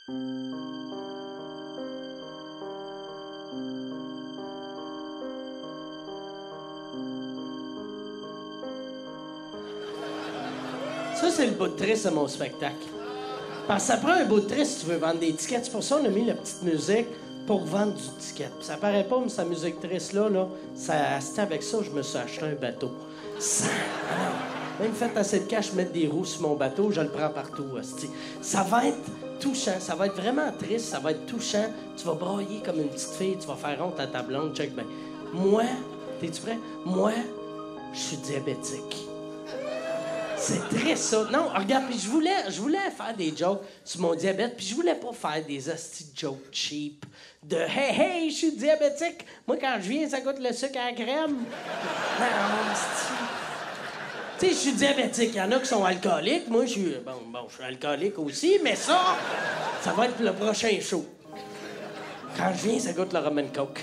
Ça, c'est le bout de triste de mon spectacle. Parce que ça prend un bout de triste si tu veux vendre des tickets. C'est pour ça qu'on a mis la petite musique pour vendre du ticket. Puis ça paraît pas, mais cette musique triste-là, c'était avec ça je me suis acheté un bateau. Ça... Même fait assez de cash, mettre des roues sur mon bateau, je le prends partout. Hostie. Ça va être touchant, ça va être vraiment triste, ça va être touchant. Tu vas brailler comme une petite fille, tu vas faire honte à ta blonde, check ben. Moi, t'es-tu prêt? Moi, je suis diabétique. C'est triste, ça. Non, regarde, puis je voulais faire des jokes sur mon diabète, puis je voulais pas faire des hosties de jokes cheap. De « Hey, je suis diabétique! Moi, quand je viens, ça goûte le sucre à la crème. » Non, hostie. Tu sais, je suis diabétique. Il y en a qui sont alcooliques. Moi, je suis alcoolique aussi, mais ça va être le prochain show. Quand je viens, ça goûte le rum and coke.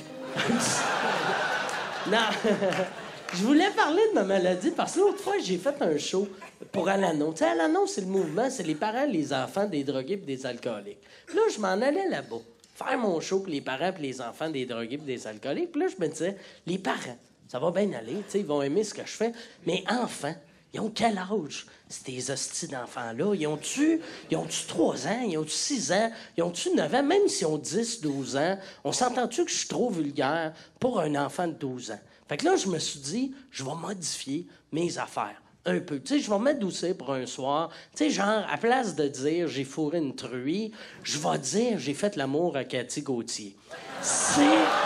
Non. Je voulais parler de ma maladie parce que l'autre fois, j'ai fait un show pour Alanon. Tu sais, Alanon, c'est le mouvement, c'est les parents, les enfants des drogués et des alcooliques. Puis là, je m'en allais là-bas, faire mon show pour les parents et les enfants des drogués et des alcooliques. Puis là, je me disais, les parents, ça va bien aller, tu sais, ils vont aimer ce que je fais. Mais enfants, ils ont quel âge, ces hosties d'enfants-là? Ils ont-tu 3 ans? Ils ont-tu 6 ans? Ils ont-tu 9 ans? Même s'ils ont 10, 12 ans, on s'entend-tu que je suis trop vulgaire pour un enfant de 12 ans? Fait que là, je me suis dit, je vais modifier mes affaires un peu. Tu sais, je vais m'adoucir pour un soir. Tu sais, genre, à place de dire « j'ai fourré une truie », je vais dire « j'ai fait l'amour à Cathy Gauthier ». C'est...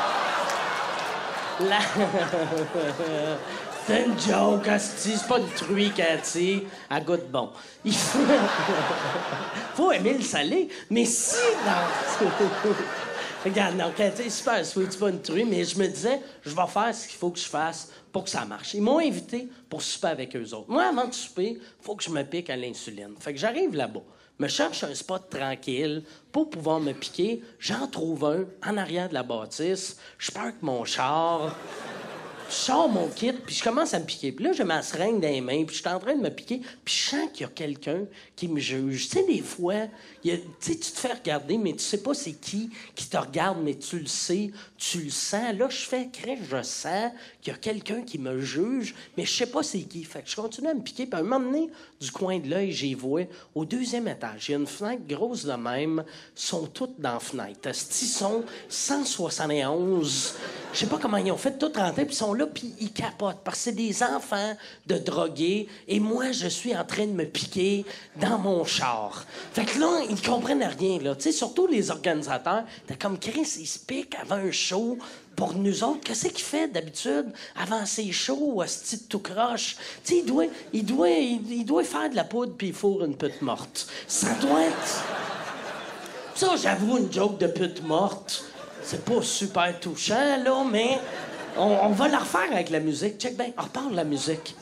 La... C'est une joke, asti. C'est pas une truie, Cathy. Elle goûte bon. Il faut aimer le salé. Mais si dans... Regarde, non, Cathy, c'est super sweet, c'est pas une truie, mais je me disais, je vais faire ce qu'il faut que je fasse pour que ça marche. Ils m'ont invité pour souper avec eux autres. Moi, avant de souper, il faut que je me pique à l'insuline. Fait que j'arrive là-bas, me cherche un spot tranquille pour pouvoir me piquer. J'en trouve un en arrière de la bâtisse. Je parque mon char. Je sors mon kit, puis je commence à me piquer. Puis là, j'ai ma seringue dans les mains, puis je suis en train de me piquer, puis je sens qu'il y a quelqu'un qui me juge. Tu sais, des fois, tu te fais regarder, mais tu sais pas c'est qui te regarde, mais tu le sais, tu le sens. Là, je fais crèche, je sens qu'il y a quelqu'un qui me juge, mais je sais pas c'est qui. Fait que je continue à me piquer, puis à un moment donné, du coin de l'œil, j'y vois, au 2e étage, il y a une fenêtre grosse de même, sont toutes dans la fenêtre. Ils sont 171. Je sais pas comment ils ont fait tout rentrer, puis ils sont là, puis ils capotent, parce que c'est des enfants de drogués, et moi, je suis en train de me piquer dans mon char. Fait que là, ils comprennent rien, là. Tu sais, surtout les organisateurs, t'es comme Chris, ils se piquent avant un show. Pour nous autres, qu'est-ce qu'il fait d'habitude avant ses shows, hostie de tout croche? Tu sais, il doit faire de la poudre puis il fourre une pute morte. Ça doit être... Ça, j'avoue, une joke de pute morte, c'est pas super touchant, là, mais on va la refaire avec la musique. Check bien, on repart la musique.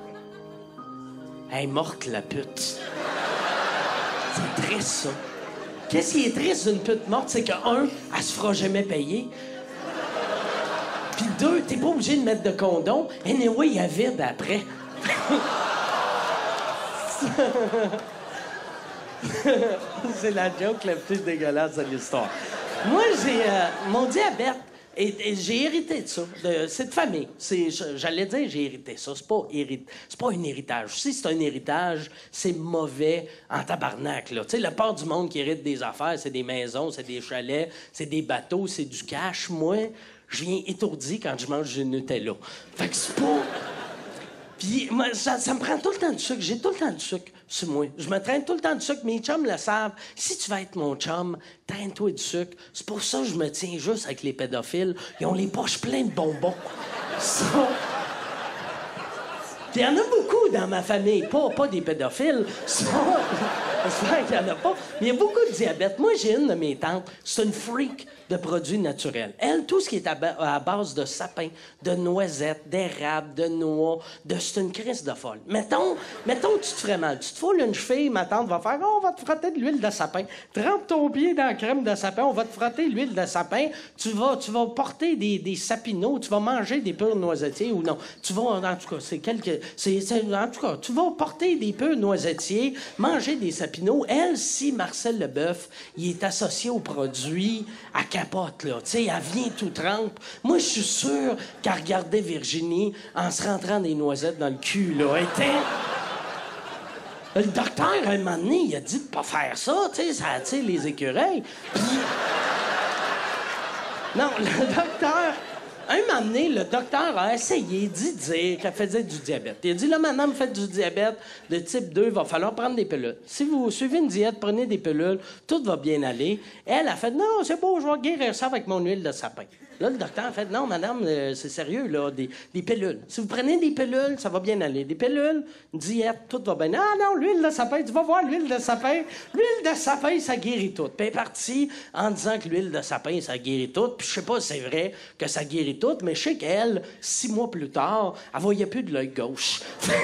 Hey, morte la pute. C'est triste, ça. Qu'est-ce qui est triste d'une pute morte? C'est que, elle se fera jamais payer. Puis 2, t'es pas obligé de mettre de condom. Anyway, il y a vide après. C'est la joke la plus dégueulasse de l'histoire. Moi, j'ai... mon diabète, et j'ai hérité de ça. C'est de famille. J'allais dire j'ai hérité ça. C'est pas un héritage. Si c'est un héritage, c'est mauvais en tabarnak, là. Tu sais, la part du monde qui hérite des affaires, c'est des maisons, c'est des chalets, c'est des bateaux, c'est du cash. Moi... Je viens étourdi quand je mange du Nutella. Fait que c'est pas... Puis moi, ça me prend tout le temps du sucre. J'ai tout le temps du sucre sur moi. Je me traîne tout le temps du sucre. Mes chums le savent. Si tu vas être mon chum, traîne-toi du sucre. C'est pour ça que je me tiens juste avec les pédophiles. Ils ont les poches pleines de bonbons. Ça... Puis il y en a beaucoup dans ma famille. Pas des pédophiles. J'espère qu'il n'y en a pas. Mais il y a beaucoup de diabète. Moi, j'ai une de mes tantes. C'est une freak de produits naturels. Elle, tout ce qui est à base de sapin, de noisettes, d'érable, de noix, c'est une crise de folle. Mettons, tu te ferais mal. Tu te foules une cheville, ma tante va faire « on va te frotter de l'huile de sapin. Trempe ton pied dans la crème de sapin, on va te frotter l'huile de sapin. Tu vas porter des sapinots, tu vas manger des purs noisetiers ou non. Tu vas, en tout cas, en tout cas, tu vas porter des purs noisetiers, manger des sapinots. Papineau, elle, si Marcel Leboeuf, il est associé au produit, elle capote, là. Tu sais, elle vient tout trempe. Moi, je suis sûr qu'elle regardait Virginie en se rentrant des noisettes dans le cul, là. Elle était... Le docteur, à un moment donné, il a dit de pas faire ça, tu sais, ça attire les écureuils. Puis... Non, le docteur... Un moment donné, le docteur a essayé d'y dire qu'elle faisait du diabète. Il a dit, là, madame, faites du diabète de type 2, il va falloir prendre des pilules. Si vous suivez une diète, prenez des pilules, tout va bien aller. Elle a fait, non, c'est beau, je vais guérir ça avec mon huile de sapin. Là, le docteur a fait, non, madame, c'est sérieux, là, des pilules. Si vous prenez des pilules, ça va bien aller. Des pilules, diète, tout va bien. Ah non, l'huile de sapin, tu vas voir l'huile de sapin. L'huile de sapin, ça guérit tout. Puis elle est partie en disant que l'huile de sapin, ça guérit tout. Puis je sais pas si c'est vrai que ça guérit tout, mais je sais qu'elle, 6 mois plus tard, elle voyait plus de l'œil gauche.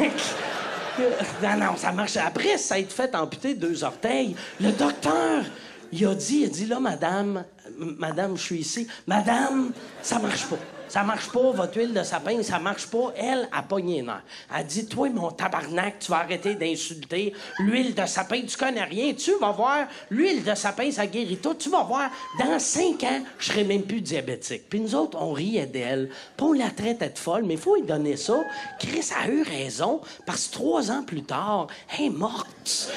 Non, ça marche. Après, ça a été fait amputer 2 orteils. Le docteur... Il a dit, là, madame, je suis ici. Madame, ça marche pas. Ça marche pas, votre huile de sapin, ça marche pas. Elle a pogné les nerfs. Elle a dit, toi, mon tabarnak, tu vas arrêter d'insulter. L'huile de sapin, tu connais rien. Tu vas voir, l'huile de sapin, ça guérit tout. Tu vas voir, dans 5 ans, je serai même plus diabétique. Puis nous autres, on riait d'elle. Puis on la traitait de folle, mais il faut lui donner ça. Chris a eu raison, parce que 3 ans plus tard, elle est morte.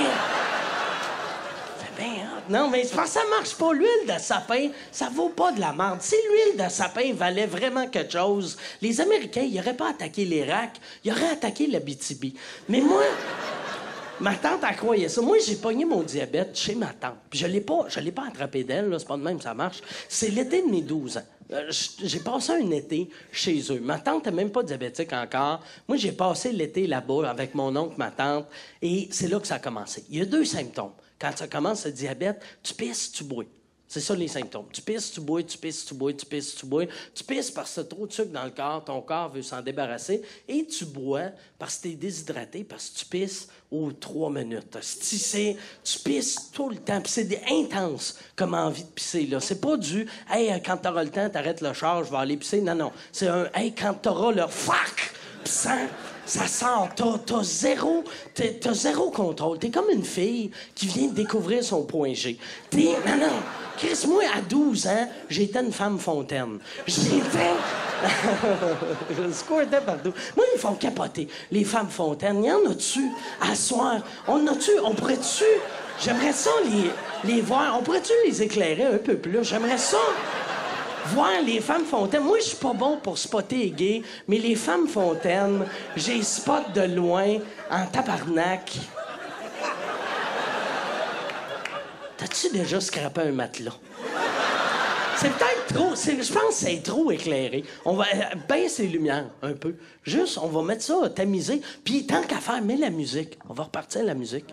Ben, non, mais c'est parce que ça marche pas. L'huile de sapin, ça vaut pas de la merde. Si l'huile de sapin valait vraiment quelque chose, les Américains, ils auraient pas attaqué l'Irak, ils auraient attaqué l'Abitibi. Mais moi, ma tante, elle croyait ça. Moi, j'ai pogné mon diabète chez ma tante. Puis je l'ai pas attrapé d'elle, là, c'est pas de même, ça marche. C'est l'été de mes 12 ans. J'ai passé un été chez eux. Ma tante n'est même pas diabétique encore. Moi, j'ai passé l'été là-bas avec mon oncle, ma tante, et c'est là que ça a commencé. Il y a 2 symptômes. Quand ça commence, le diabète, tu pisses, tu bois. C'est ça, les symptômes. Tu pisses, tu bois, tu pisses, tu bois, tu pisses, tu bois. Tu pisses parce que tu as trop de sucre dans le corps, ton corps veut s'en débarrasser. Et tu bois parce que tu es déshydraté, parce que tu pisses aux 3 minutes. Tu pisses tout le temps. Puis c'est intense comme envie de pisser, là. C'est pas du « Hey, quand tu auras le temps, t'arrêtes le char, je vais aller pisser ». Non, non. C'est un « Hey, quand tu auras le fuck », ça sort, t'as zéro contrôle. T'es comme une fille qui vient de découvrir son point G. Non, Chris, moi, à 12 ans, j'étais une femme fontaine. Je squirtais partout. Moi, ils font capoter. Les femmes fontaines, y en a-tu à soir? On pourrait-tu... J'aimerais ça les voir. On pourrait-tu les éclairer un peu plus? J'aimerais ça... voir les femmes fontaines. Moi, je suis pas bon pour spotter les gays, mais les femmes fontaines, j'ai spot de loin, en tabarnak. T'as-tu déjà scrapé un matelas? C'est peut-être trop... Je pense que c'est trop éclairé. On va baisser les lumières un peu. Juste, on va mettre ça tamisé. Puis tant qu'à faire, mets la musique. On va repartir la musique.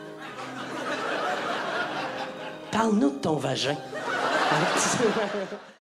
Parle-nous de ton vagin.